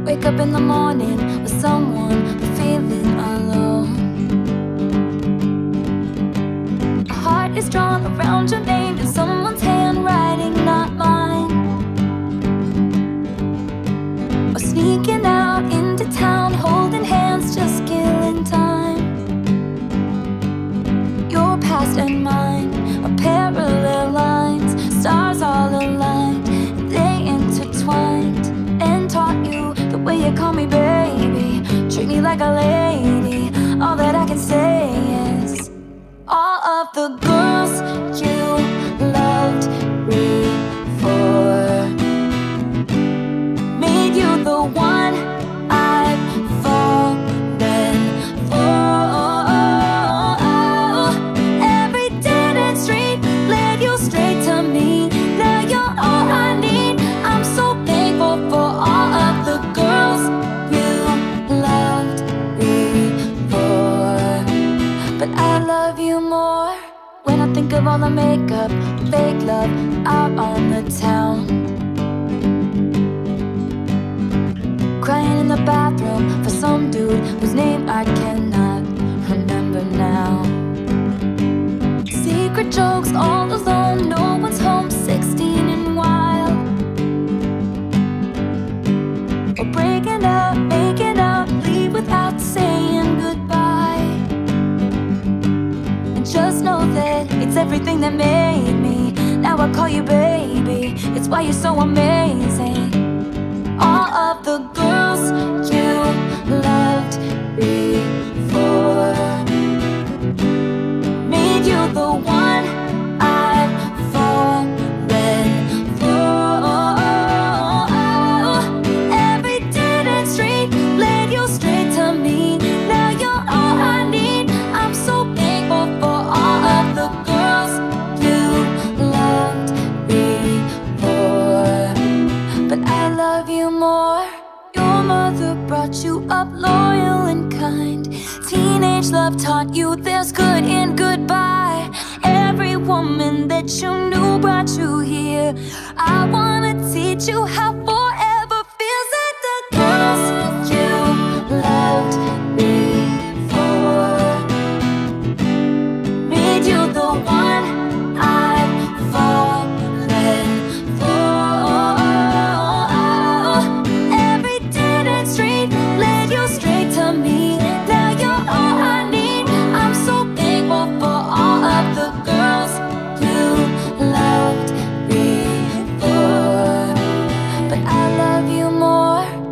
Wake up in the morning with someone feeling alone. A heart is drawn around your name in someone's handwriting, not mine. Or sneaking out into town, holding hands, just killing time. Your past and mine are parallel lines, stars all aligned, they intertwined, and taught you the way you call me baby, treat me like a lady. All that I can say is, all of the girls you loved before made you the one I've fallen for. Every dead end street led you straight to me. Now you're all I need. I'm so thankful for all of the girls you loved before. But I love you more when I think of all the makeup, fake love out on the town. Crying in the bathroom for some dude whose name I cannot remember now. Secret jokes all alone, no one's home, 16 and wild. Or breaking up, making up, leave without saying goodbye. And just know that it's everything that made me. Now I call you baby, it's why you're so amazing. All of the girls you loved before made you the one I've fallen for. Every dead end street led you straight to me. Now you're all I need. I'm so thankful for all of the girls you loved before. But I love you more. Your mother brought you up loyal and kind. Teenage love taught you there's good in goodbye. Every woman that you knew brought you here. I wanna teach you how forever feels. Like the girls you loved before made you the one I've fallen for. Every dead end street led you straight to me. Now you're all I need. I'm so thankful for all of the girls you loved before. But I love you more